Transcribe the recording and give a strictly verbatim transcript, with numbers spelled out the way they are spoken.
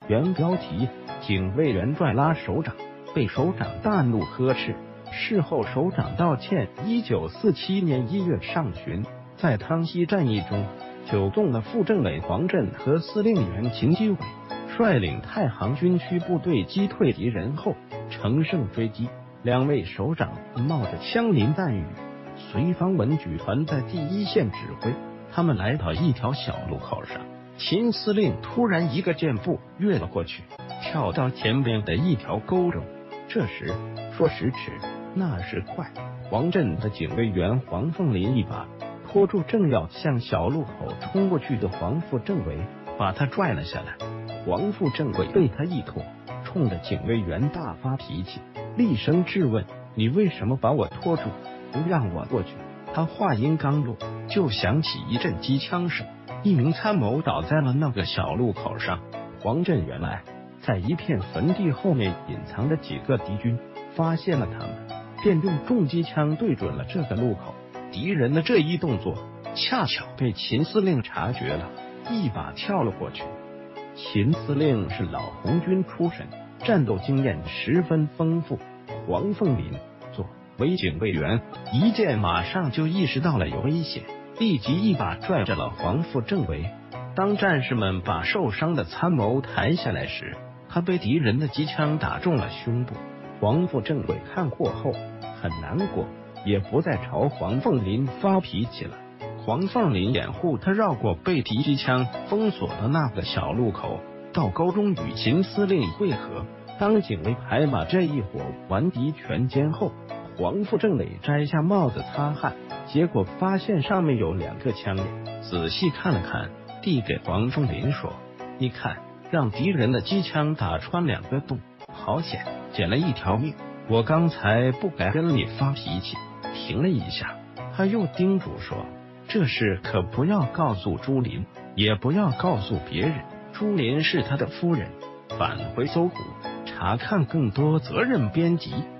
原标题：警卫员拽拉首长，被首长大怒呵斥。事后首长道歉。一九四七年一月上旬，在汤溪战役中，久冻的副政委黄震和司令员秦基伟率领太行军区部队击退敌人后，乘胜追击。两位首长冒着枪林弹雨，随方文举团在第一线指挥。他们来到一条小路口上，秦司令突然一个箭步跃了过去，跳到前边的一条沟中。这时说时迟，那时快，黄震的警卫员黄凤林一把拖住正要向小路口冲过去的黄副政委，把他拽了下来。黄副政委被他一拖，冲着警卫员大发脾气，厉声质问：你为什么把我拖住，不让我过去？他话音刚落，就响起一阵机枪声，一名参谋倒在了那个小路口上。黄震原来在一片坟地后面隐藏着几个敌军，发现了他们，便用重机枪对准了这个路口。敌人的这一动作恰巧被秦司令察觉了，一把跳了过去。秦司令是老红军出身，战斗经验十分丰富。黄凤林作为警卫员，一见马上就意识到了有危险，立即一把拽着了黄副政委。当战士们把受伤的参谋抬下来时，他被敌人的机枪打中了胸部。黄副政委看过后很难过，也不再朝黄凤林发脾气了。黄凤林掩护他绕过被敌机枪封锁的那个小路口，到沟中与秦司令会合。当警卫排把这一伙顽敌全歼后，黄副政委摘下帽子擦汗，结果发现上面有两个枪眼，仔细看了看，递给黄凤林说：你看，让敌人的机枪打穿两个洞，好险，捡了一条命。我刚才不该跟你发脾气。停了一下，他又叮嘱说：这事可不要告诉朱琳，也不要告诉别人，朱琳是他的夫人。返回搜狐查看更多责任编辑。